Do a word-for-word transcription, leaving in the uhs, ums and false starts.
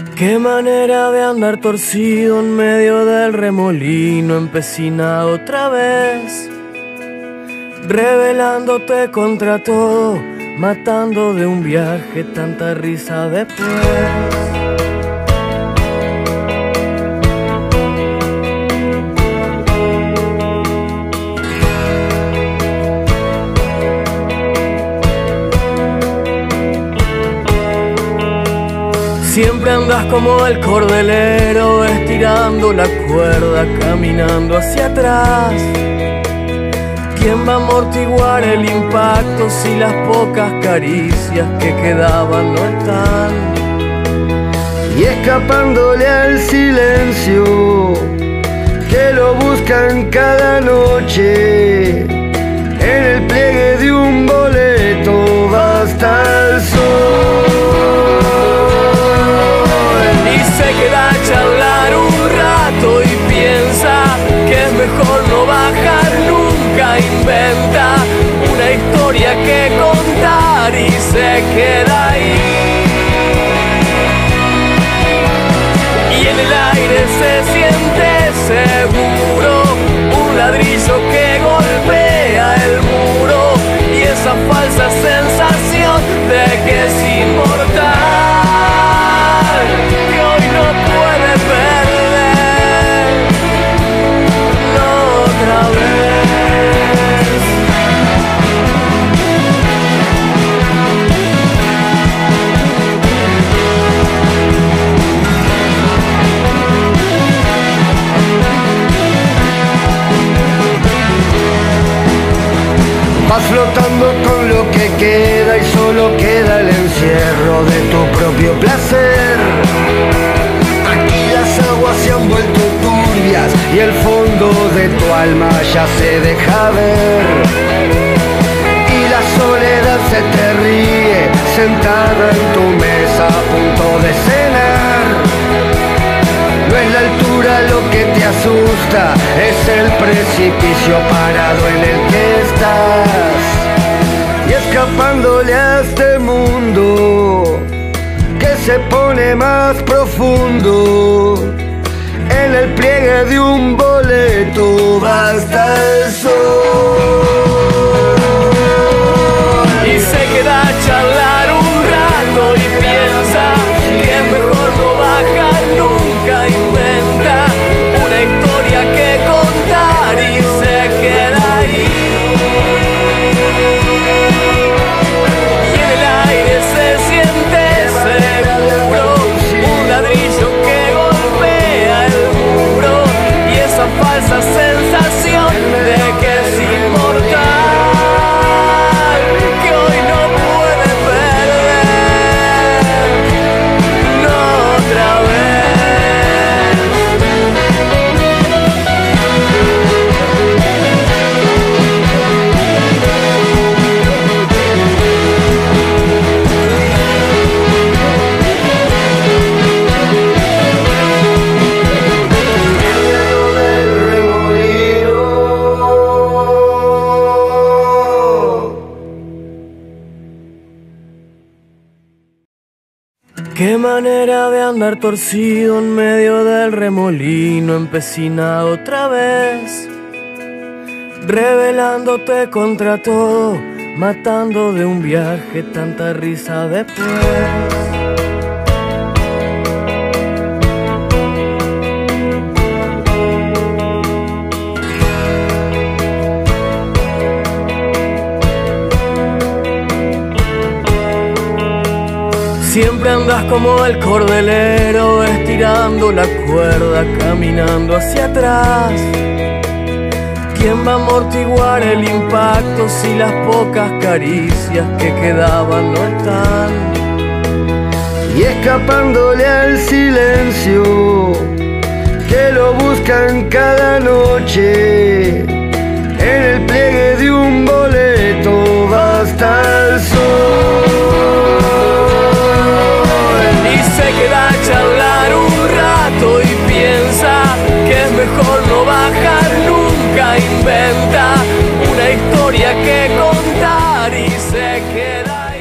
Qué manera de andar torcido en medio del remolino, empecinado otra vez, rebelándote contra todo, matando de un viaje tanta risa después. Siempre andas como el cordelero, estirando la cuerda, caminando hacia atrás. ¿Quién va a amortiguar el impacto si las pocas caricias que quedaban no están? Y escapándole al silencio que lo buscan cada noche, en el pliegue de un boleto basta el sol. Queda a charlar un rato y piensa que es mejor no bajar nunca. Inventa una historia que contar y se queda ahí. Y en el aire se siente seguro un ladrillo que golpea el muro y esa falsa sensación de que es inmortal. Vas flotando con lo que queda y solo queda el encierro de tu propio placer. Aquí las aguas se han vuelto turbias y el fondo de tu alma ya se deja ver. Y la soledad se te ríe sentada en tu mesa a punto de cenar. No es la altura lo que te asusta, es el precipicio parado en el que estás. Y escapándole a este mundo que se pone más profundo, en el pliegue de un boleto basta el sol. Y se queda a charlar un rato y piensa que es mejor no bajar nunca. Inventa una historia que contar y se queda ahí. Y en el aire se siente seguro un ladrillo que golpea el muro y esa falsa sensación de que es inmortal, que hoy no puede perder, no otra vez. Qué manera de andar torcido en medio del remolino, empecinado otra vez, rebelándote contra todo, matando de un viaje tanta risa después. Siempre andas como el cordelero, estirando la cuerda, caminando hacia atrás. ¿Quién va a amortiguar el impacto si las pocas caricias que quedaban no están? Y escapándole al silencio que lo buscan cada noche, en el pliegue de un boleto basta el sol. Se queda a charlar un rato y piensa que es mejor no bajar nunca. Inventa una historia que contar y se queda.